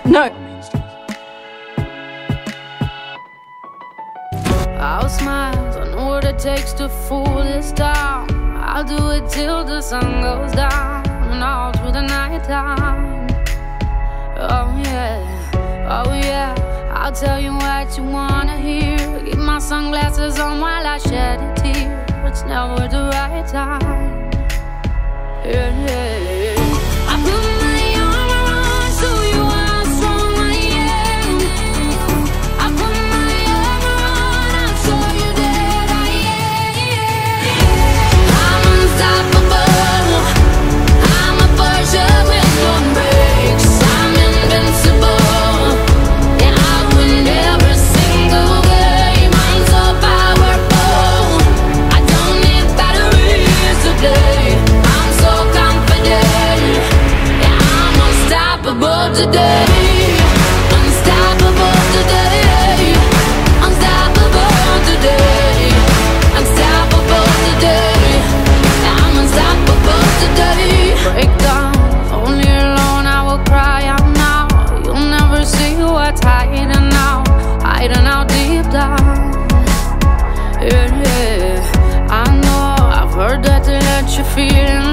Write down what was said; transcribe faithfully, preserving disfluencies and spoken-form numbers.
No. I'll smile, I know what it takes to fool this town. I'll do it till the sun goes down and all through the night time. Oh yeah, oh yeah, I'll tell you what you wanna hear. Keep my sunglasses on while I shed a tear. It's never the right time. Yeah, yeah, yeah. I put my arm around so you are strong I am. I put my arm around, I'll show you that I am. I'm unstoppable, I'm a Porsche with no brakes. I'm invincible, yeah, I win every single game. I'm so powerful, I don't need batteries to play. I'm so confident, yeah, I'm unstoppable today. Unstoppable today, unstoppable today, unstoppable today, yeah, I'm unstoppable today. Break down, only alone I will cry out now. You'll never see what's hiding out, hiding out deep down. Yeah, yeah, I know, I've heard that they let you feel